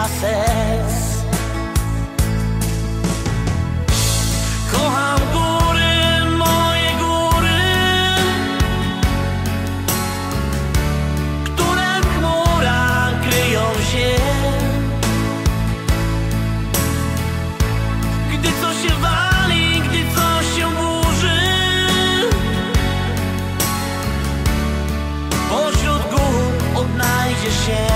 serc. Kocham góry, moje góry, które w chmurach kryją się. Gdy coś się wali, gdy coś się burzy, pośród gór odnajdziesz się.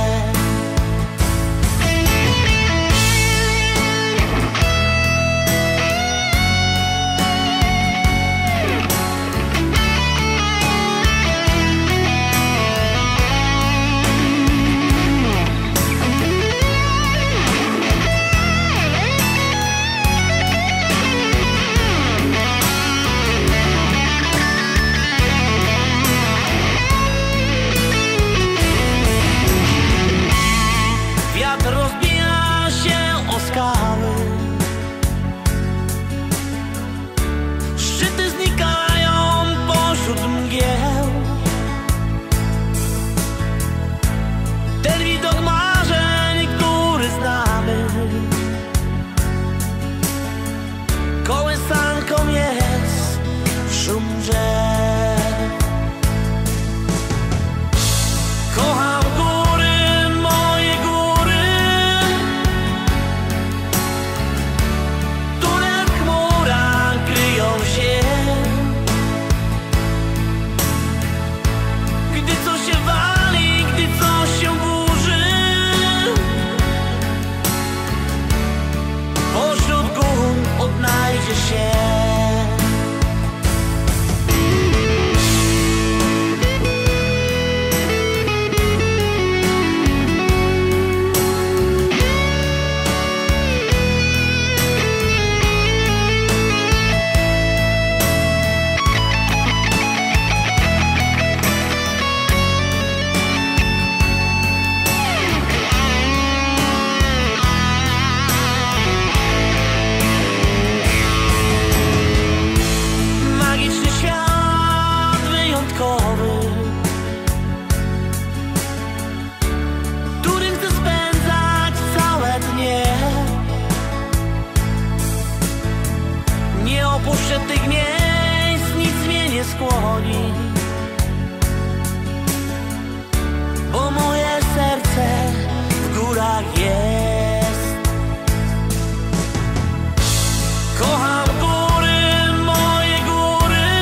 Wiatr rozbija się o skały, szczyty znikają pośród mgieł. Ten widok marzeń, który znamy, kołysanką jest szum drzew. Kocham góry, moje góry, które w chmurach kryją się. Gdy coś się wali, gdy coś się burzy, pośród gór odnajdziesz się. Magiczny świat wyjątkowy, którym chcę spędzać całe dnie. Nie opuszczę tych miejsc, nic mnie nie skłoni, bo moje serce w górach jest. Kocham góry, moje góry,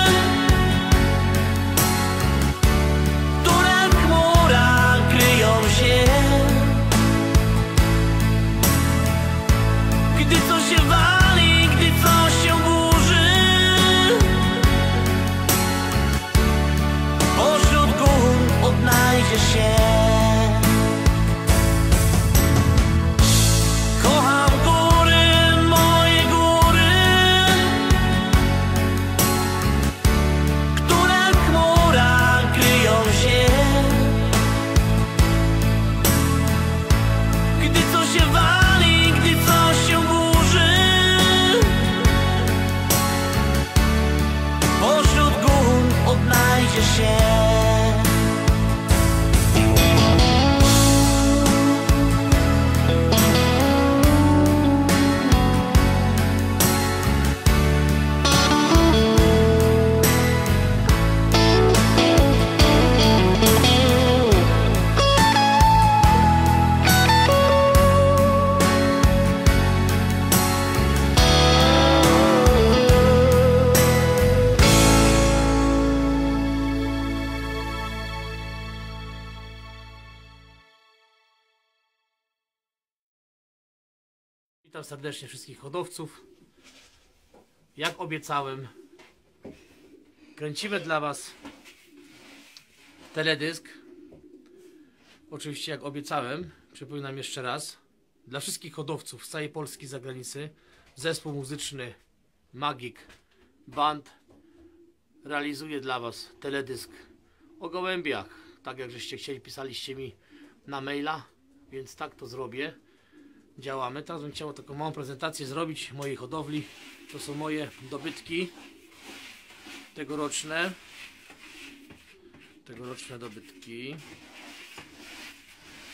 które w chmurach kryją się. Gdy coś się wali, gdy coś się burzy, pośród gór odnajdziesz się. Kocham góry, moje góry, które w chmurach kryją się. Gdy coś się wali, gdy coś się burzy, pośród gór odnajdziesz się. Witam serdecznie wszystkich hodowców. Jak obiecałem, kręcimy dla Was teledysk. Oczywiście jak obiecałem, przypominam jeszcze raz, dla wszystkich hodowców z całej Polski i zagranicy zespół muzyczny Magic Band realizuje dla Was teledysk o gołębiach. Tak jak żeście chcieli, pisaliście mi na maila, więc tak to zrobię. Działamy. Teraz bym chciał taką małą prezentację zrobić mojej hodowli. To są moje dobytki tegoroczne. Tegoroczne dobytki.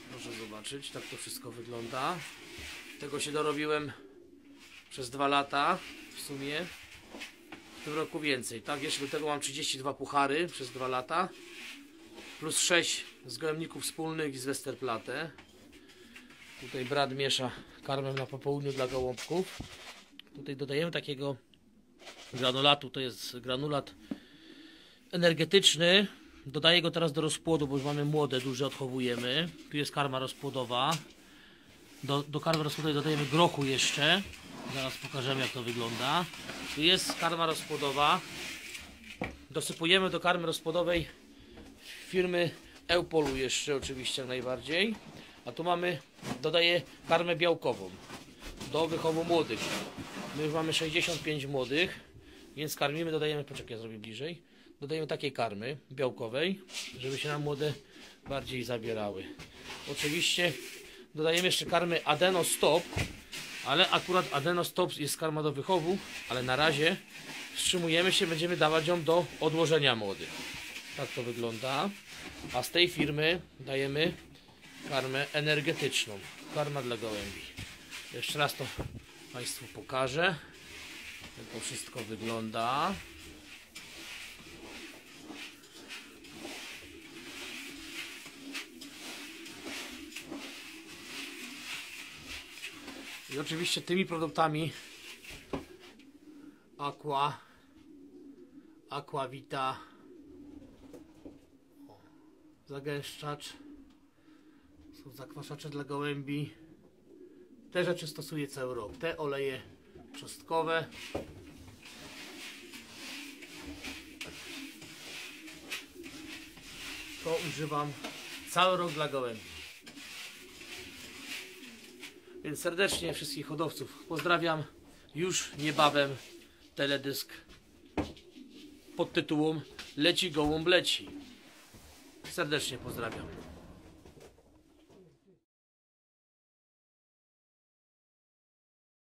Proszę zobaczyć, tak to wszystko wygląda. Tego się dorobiłem przez 2 lata w sumie. W tym roku więcej, tak? Jeszcze do tego mam 32 puchary przez 2 lata. Plus 6 z gołębników wspólnych i z Westerplatte. Tutaj brat miesza karmę na popołudniu dla gołąbków. Tutaj dodajemy takiego granulatu, to jest granulat energetyczny. Dodaję go teraz do rozpłodu, bo już mamy młode, duże, odchowujemy. Tu jest karma rozpłodowa. Do karmy rozpłodowej dodajemy grochu jeszcze. Zaraz pokażemy, jak to wygląda. Tu jest karma rozpłodowa. Dosypujemy do karmy rozpłodowej firmy Eupolu jeszcze oczywiście jak najbardziej. A tu dodaję karmę białkową do wychowu młodych. My już mamy 65 młodych, więc karmimy, dodajemy, poczekaj, ja zrobię bliżej. Dodajemy takiej karmy białkowej, żeby się nam młode bardziej zabierały. Oczywiście dodajemy jeszcze karmy Adenostop, ale akurat Adenostop jest karma do wychowu, ale na razie wstrzymujemy się, będziemy dawać ją do odłożenia młodych. Tak to wygląda. A z tej firmy dajemy karmę energetyczną. Karma dla gołębi. Jeszcze raz to Państwu pokażę, jak to wszystko wygląda. I oczywiście tymi produktami Aquavita, zagęszczacz, są zakwaszacze dla gołębi. Te rzeczy stosuję cały rok. Te oleje czosnkowe. To używam cały rok dla gołębi. Więc serdecznie wszystkich hodowców pozdrawiam. Już niebawem teledysk pod tytułem Leci gołąb leci. Serdecznie pozdrawiam.